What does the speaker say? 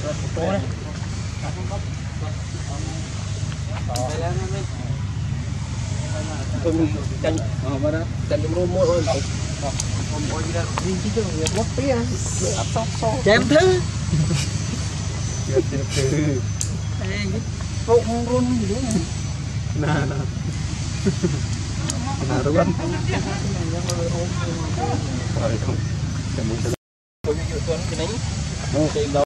chém thứ run run gì nữa nè run rồi không